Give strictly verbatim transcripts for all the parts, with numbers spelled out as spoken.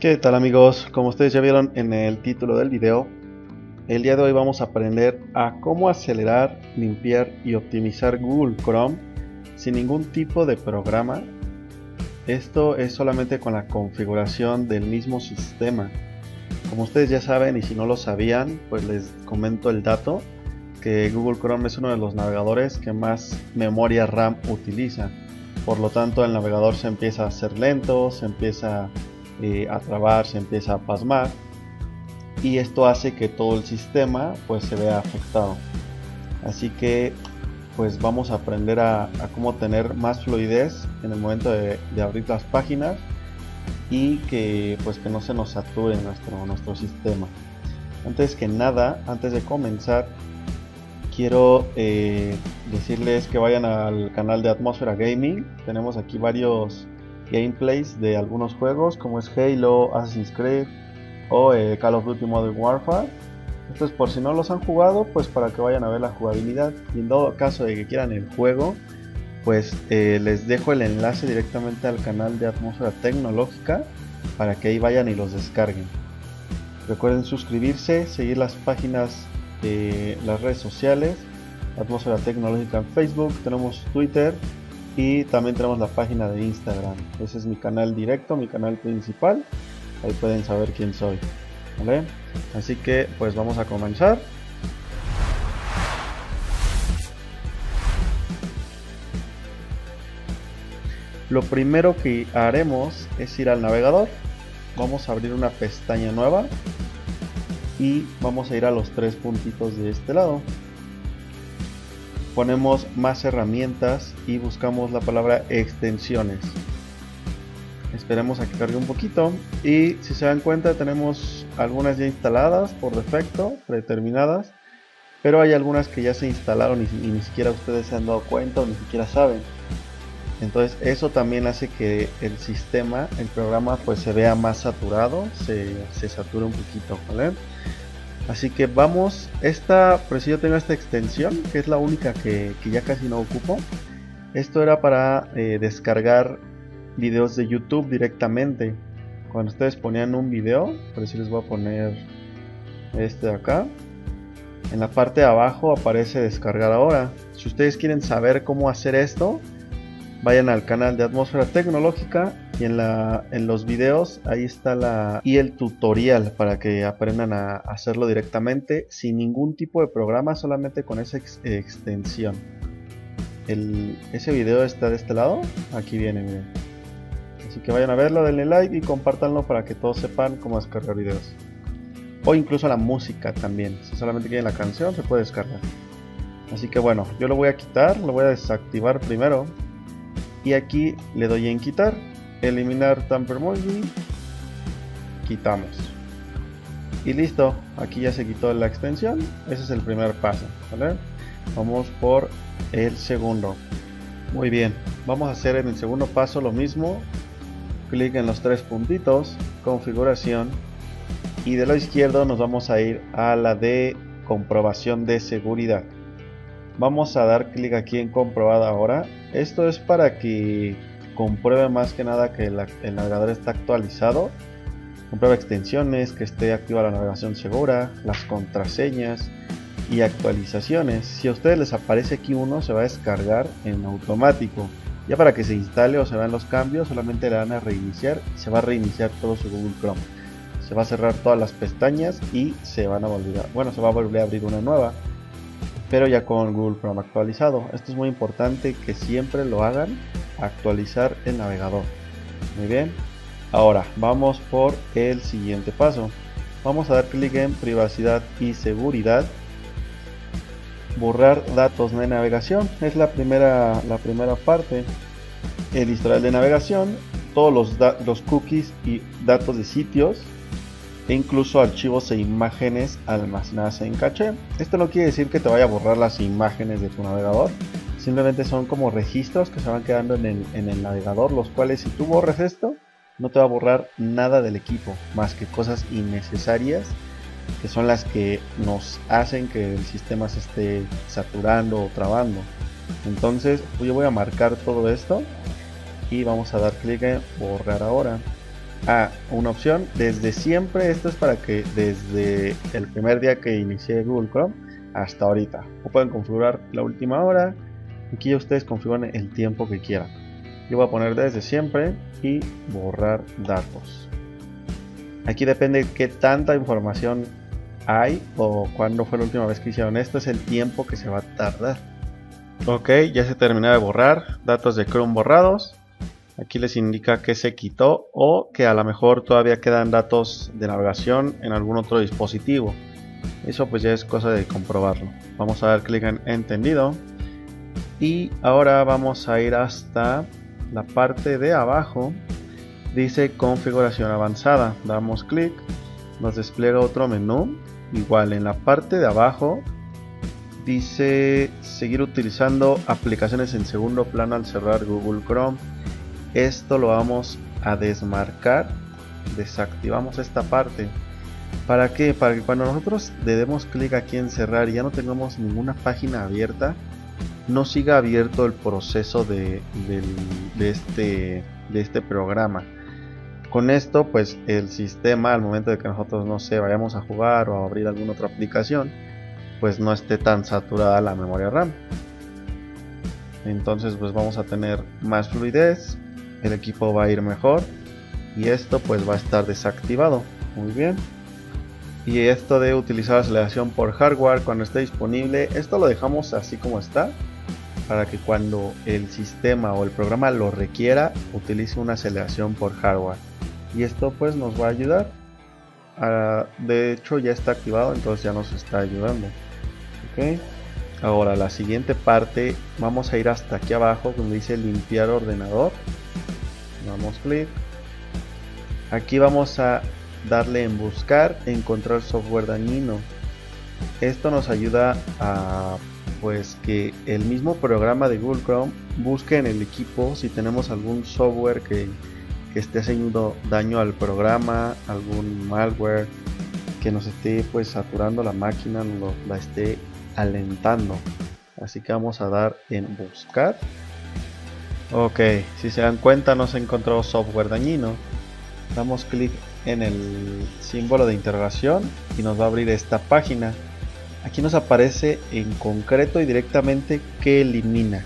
¿Qué tal amigos? Como ustedes ya vieron en el título del video, el día de hoy vamos a aprender a cómo acelerar, limpiar y optimizar Google Chrome sin ningún tipo de programa. Esto es solamente con la configuración del mismo sistema. Como ustedes ya saben, y si no lo sabían, pues les comento el dato, que Google Chrome es uno de los navegadores que más memoria RAM utiliza. Por lo tanto, el navegador se empieza a hacer lento, se empieza eh, a trabar, se empieza a pasmar, y esto hace que todo el sistema pues se vea afectado. Así que pues vamos a aprender a, a cómo tener más fluidez en el momento de, de abrir las páginas y que pues que no se nos sature nuestro, nuestro sistema. Antes que nada, antes de comenzar, quiero eh, decirles que vayan al canal de Atmósfera Gaming. Tenemos aquí varios gameplays de algunos juegos como es Halo, Assassin's Creed o eh, Call of Duty Modern Warfare. Esto es por si no los han jugado, pues para que vayan a ver la jugabilidad, y en todo caso de que quieran el juego, pues eh, les dejo el enlace directamente al canal de Atmósfera Tecnológica para que ahí vayan y los descarguen. Recuerden suscribirse, seguir las páginas, eh, las redes sociales, Atmósfera Tecnológica en Facebook, tenemos Twitter y también tenemos la página de Instagram. Ese es mi canal directo, mi canal principal, ahí pueden saber quién soy, ¿vale? Así que pues vamos a comenzar. Lo primero que haremos es ir al navegador. Vamos a abrir una pestaña nueva y vamos a ir a los tres puntitos de este lado. Ponemos más herramientas y buscamos la palabra extensiones. Esperemos a que cargue un poquito, y si se dan cuenta tenemos algunas ya instaladas por defecto, predeterminadas, pero hay algunas que ya se instalaron y, y ni siquiera ustedes se han dado cuenta o ni siquiera saben. Entonces eso también hace que el sistema, el programa pues se vea más saturado, se, se satura un poquito, ¿vale? Así que vamos, esta, por si yo tengo esta extensión, que es la única que, que ya casi no ocupo. Esto era para eh, descargar videos de YouTube directamente. Cuando ustedes ponían un video, por eso les voy a poner este de acá, en la parte de abajo aparece descargar ahora. Si ustedes quieren saber cómo hacer esto, vayan al canal de Atmósfera Tecnológica y en, la, en los videos ahí está la y el tutorial para que aprendan a hacerlo directamente sin ningún tipo de programa, solamente con esa ex, extensión. El, ese video está de este lado, aquí viene, miren. Así que vayan a verlo, denle like y compártanlo para que todos sepan cómo descargar videos. O incluso la música también, si solamente quieren la canción se puede descargar. Así que bueno, yo lo voy a quitar, lo voy a desactivar primero. Y aquí le doy en quitar, eliminar Tamper Movie, quitamos. Y listo, aquí ya se quitó la extensión, ese es el primer paso, ¿vale? Vamos por el segundo. Muy bien, vamos a hacer en el segundo paso lo mismo. Clic en los tres puntitos, configuración, y de lado izquierdo nos vamos a ir a la de comprobación de seguridad. Vamos a dar clic aquí en comprobar ahora. Esto es para que compruebe más que nada que la, el navegador está actualizado. Comprueba extensiones, que esté activa la navegación segura, las contraseñas y actualizaciones. Si a ustedes les aparece aquí uno, se va a descargar en automático. Ya para que se instale o se vean los cambios, solamente le van a reiniciar y se va a reiniciar todo su Google Chrome. Se va a cerrar todas las pestañas y se van a volver a, bueno, se va a volver a abrir una nueva, pero ya con Google Chrome actualizado. Esto es muy importante que siempre lo hagan, actualizar el navegador. Muy bien, ahora vamos por el siguiente paso. Vamos a dar clic en privacidad y seguridad, borrar datos de navegación, es la primera, la primera parte. El historial de navegación, todos los, los cookies y datos de sitios, e incluso archivos e imágenes almacenadas en caché. Esto no quiere decir que te vaya a borrar las imágenes de tu navegador, simplemente son como registros que se van quedando en el, en el navegador, los cuales si tú borras esto, no te va a borrar nada del equipo, más que cosas innecesarias, que son las que nos hacen que el sistema se esté saturando o trabando. Entonces yo voy a marcar todo esto y vamos a dar clic en borrar ahora. Ah, una opción, desde siempre, esto es para que desde el primer día que inicié Google Chrome hasta ahorita. O pueden configurar la última hora, aquí ya ustedes configuran el tiempo que quieran. Yo voy a poner desde siempre y borrar datos. Aquí depende qué tanta información hay o cuándo fue la última vez que hicieron esto, es el tiempo que se va a tardar. Ok, ya se terminó de borrar, datos de Chrome borrados. Aquí les indica que se quitó o que a lo mejor todavía quedan datos de navegación en algún otro dispositivo. Eso pues ya es cosa de comprobarlo. Vamos a dar clic en entendido. Y ahora vamos a ir hasta la parte de abajo. Dice configuración avanzada. Damos clic. Nos despliega otro menú. Igual en la parte de abajo dice seguir utilizando aplicaciones en segundo plano al cerrar Google Chrome. Esto lo vamos a desmarcar. Desactivamos esta parte. ¿Para qué? Para que cuando nosotros le demos clic aquí en cerrar y ya no tengamos ninguna página abierta, no siga abierto el proceso de, de, de, este, de este programa. Con esto pues el sistema, al momento de que nosotros no sé, vayamos a jugar o a abrir alguna otra aplicación, pues no esté tan saturada la memoria RAM. Entonces pues vamos a tener más fluidez, el equipo va a ir mejor y esto pues va a estar desactivado. Muy bien. Y esto de utilizar aceleración por hardware cuando esté disponible, esto lo dejamos así como está, para que cuando el sistema o el programa lo requiera, utilice una aceleración por hardware. Y esto pues nos va a ayudar. Uh, de hecho ya está activado, entonces ya nos está ayudando. Okay. Ahora la siguiente parte, vamos a ir hasta aquí abajo donde dice limpiar ordenador. Damos clic. Aquí vamos a darle en buscar, encontrar software dañino. Esto nos ayuda a pues que el mismo programa de Google Chrome busque en el equipo si tenemos algún software que, que esté haciendo daño al programa, algún malware que nos esté pues saturando la máquina, nos la esté alentando. Así que vamos a dar en buscar. Ok, si se dan cuenta no se encontró software dañino. Damos clic en el símbolo de interrogación y nos va a abrir esta página. Aquí nos aparece en concreto y directamente qué elimina.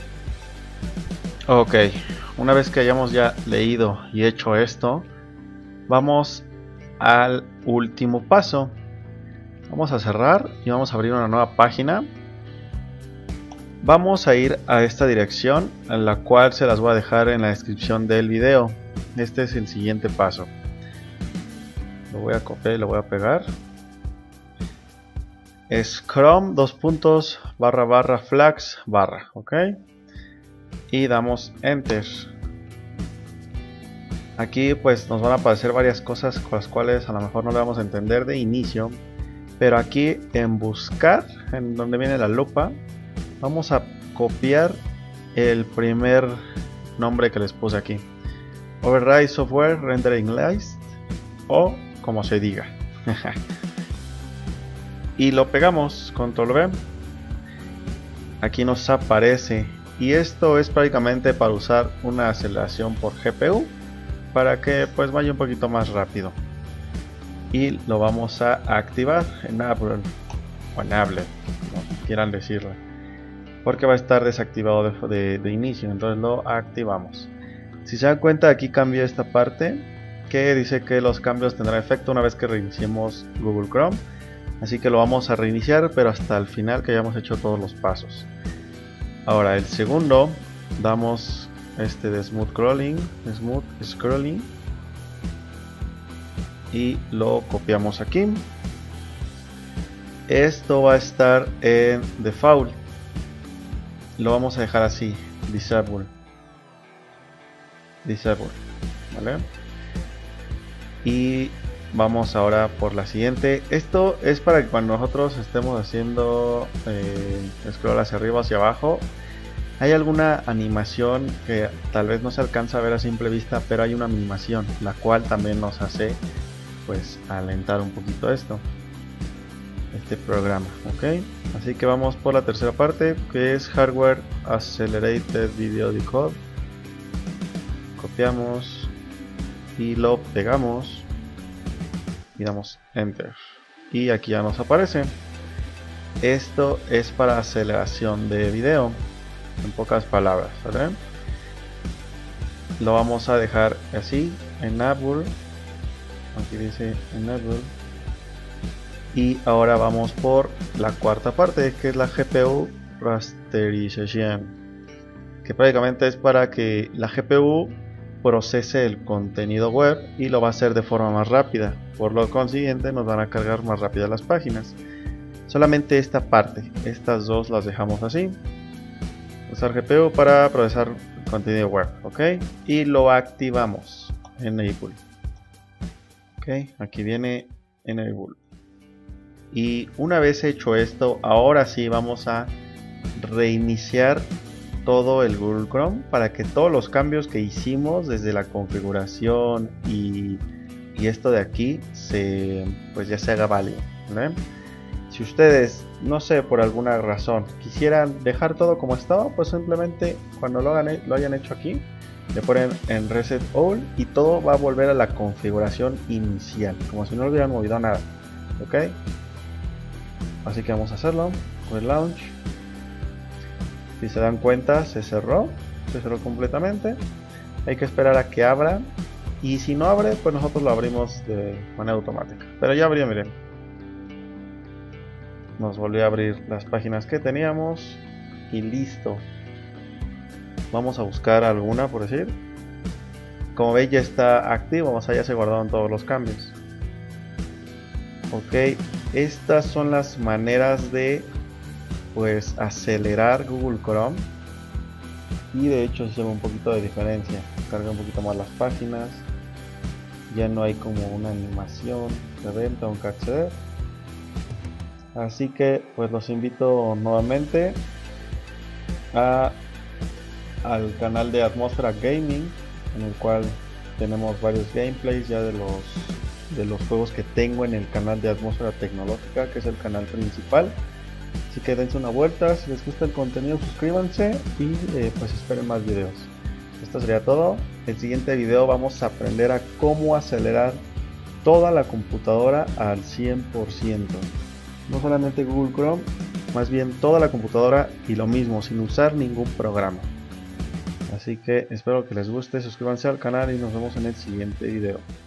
Ok, una vez que hayamos ya leído y hecho esto, vamos al último paso. Vamos a cerrar y vamos a abrir una nueva página. Vamos a ir a esta dirección, en la cual se las voy a dejar en la descripción del video. Este es el siguiente paso. Lo voy a copiar y lo voy a pegar. Es Chrome dos puntos barra barra flags barra, ok. Y damos enter. Aquí pues nos van a aparecer varias cosas con las cuales a lo mejor no le vamos a entender de inicio. Pero aquí en buscar, en donde viene la lupa, vamos a copiar el primer nombre que les puse aquí. Override software rendering list, o como se diga. Y lo pegamos, control V. Aquí nos aparece. Y esto es prácticamente para usar una aceleración por G P U, para que pues vaya un poquito más rápido. Y lo vamos a activar, enable o enable, como quieran decirlo, porque va a estar desactivado de, de, de inicio. Entonces lo activamos. Si se dan cuenta, aquí cambió esta parte que dice que los cambios tendrán efecto una vez que reiniciemos Google Chrome. Así que lo vamos a reiniciar, pero hasta el final que hayamos hecho todos los pasos. Ahora el segundo, damos este de smooth scrolling, smooth scrolling y lo copiamos aquí. Esto va a estar en default. Lo vamos a dejar así, disable. Disable, ¿vale? Y vamos ahora por la siguiente. Esto es para que cuando nosotros estemos haciendo eh, scroll hacia arriba o hacia abajo, hay alguna animación que tal vez no se alcanza a ver a simple vista, pero hay una animación la cual también nos hace pues alentar un poquito esto, este programa, ok. Así que vamos por la tercera parte, que es Hardware Accelerated Video Decode. Copiamos y lo pegamos y damos enter y aquí ya nos aparece. Esto es para aceleración de video, en pocas palabras, ¿vale? Lo vamos a dejar así, enable, aquí dice enable, y ahora vamos por la cuarta parte, que es la G P U rasterization, que prácticamente es para que la G P U procese el contenido web y lo va a hacer de forma más rápida, por lo consiguiente nos van a cargar más rápido las páginas. Solamente esta parte, estas dos las dejamos así. Usar G P U para procesar contenido web, ok, y lo activamos, enable, ok, aquí viene enable. Y una vez hecho esto, ahora sí vamos a reiniciar todo el Google Chrome para que todos los cambios que hicimos desde la configuración y, y esto de aquí se, pues ya se haga válido, ¿vale? Si ustedes, no sé, por alguna razón quisieran dejar todo como estaba, pues simplemente cuando lo, hagan, lo hayan hecho aquí, le ponen en reset all y todo va a volver a la configuración inicial, como si no hubieran movido nada, ok. Así que vamos a hacerlo con el launch. Si se dan cuenta, se cerró, se cerró completamente. Hay que esperar a que abra, y si no abre, pues nosotros lo abrimos de manera automática. Pero ya abrió, miren. Nos volvió a abrir las páginas que teníamos y listo. Vamos a buscar alguna, por decir. Como veis, ya está activo, o sea, ya se guardaron todos los cambios. Ok, estas son las maneras de pues acelerar Google Chrome, y de hecho se ve un poquito de diferencia, carga un poquito más las páginas, ya no hay como una animación de ver, tengo que acceder. Así que pues los invito nuevamente a, al canal de Atmósfera Gaming, en el cual tenemos varios gameplays ya de los de los juegos que tengo en el canal de Atmósfera Tecnológica, que es el canal principal. Así que dense una vuelta, si les gusta el contenido suscríbanse y eh, pues esperen más videos. Esto sería todo. En el siguiente video vamos a aprender a cómo acelerar toda la computadora al cien por ciento. No solamente Google Chrome, más bien toda la computadora, y lo mismo, sin usar ningún programa. Así que espero que les guste, suscríbanse al canal y nos vemos en el siguiente video.